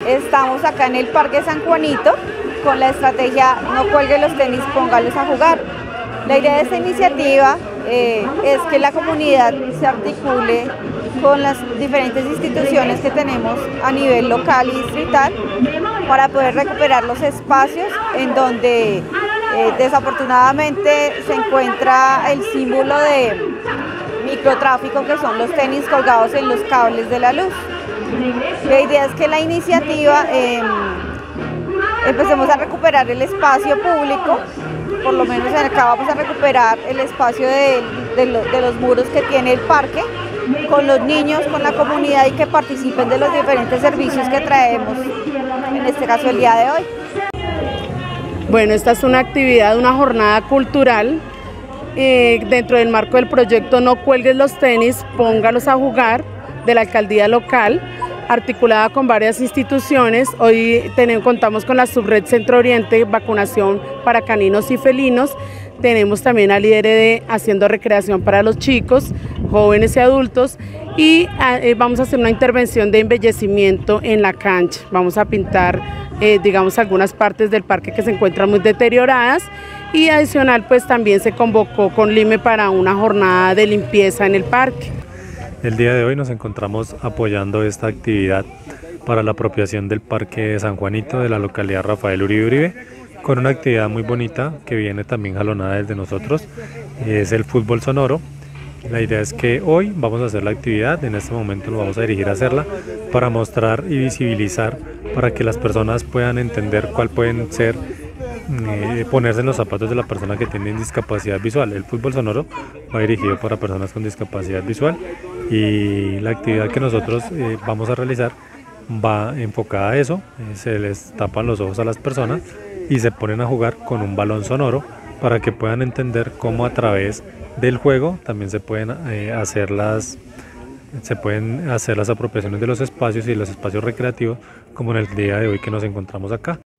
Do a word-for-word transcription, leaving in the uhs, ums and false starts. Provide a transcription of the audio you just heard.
Estamos acá en el Parque San Juanito con la estrategia No cuelgue los tenis, póngalos a jugar. La idea de esta iniciativa eh, es que la comunidad se articule con las diferentes instituciones que tenemos a nivel local y distrital para poder recuperar los espacios en donde eh, desafortunadamente se encuentra el símbolo de microtráfico, que son los tenis colgados en los cables de la luz. La idea es que la iniciativa eh, empecemos a recuperar el espacio público, por lo menos acá vamos a recuperar el espacio de, de, lo, de los muros que tiene el parque, con los niños, con la comunidad, y que participen de los diferentes servicios que traemos, en este caso el día de hoy. Bueno, esta es una actividad, una jornada cultural eh, dentro del marco del proyecto No cuelgues los tenis, póngalos a jugar, de la alcaldía local, articulada con varias instituciones. Hoy tenemos, contamos con la Subred Centro Oriente, vacunación para caninos y felinos. Tenemos también al líder de Haciendo Recreación para los chicos, jóvenes y adultos, y eh, vamos a hacer una intervención de embellecimiento en la cancha. Vamos a pintar, eh, digamos, algunas partes del parque que se encuentran muy deterioradas, y adicional pues también se convocó con Lime para una jornada de limpieza en el parque. El día de hoy nos encontramos apoyando esta actividad para la apropiación del Parque San Juanito de la localidad Rafael Uribe Uribe, con una actividad muy bonita que viene también jalonada desde nosotros, es el fútbol sonoro. La idea es que hoy vamos a hacer la actividad, en este momento nos vamos a dirigir a hacerla para mostrar y visibilizar, para que las personas puedan entender cuál pueden ser, eh, ponerse en los zapatos de la persona que tiene discapacidad visual. El fútbol sonoro va dirigido para personas con discapacidad visual, y la actividad que nosotros eh, vamos a realizar va enfocada a eso. Eh, se les tapan los ojos a las personas y se ponen a jugar con un balón sonoro para que puedan entender cómo a través del juego también se pueden eh, hacer las se pueden hacer las apropiaciones de los espacios y los espacios recreativos, como en el día de hoy que nos encontramos acá.